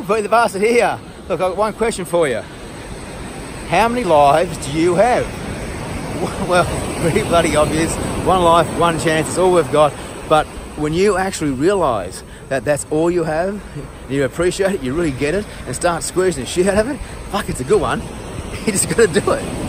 Pete the Bastard here. Look, I've got one question for you. How many lives do you have? Well, pretty bloody obvious. One life, one chance, it's all we've got. But when you actually realise that that's all you have, you appreciate it, you really get it, and start squeezing the shit out of it, fuck, it's a good one. You just got to do it.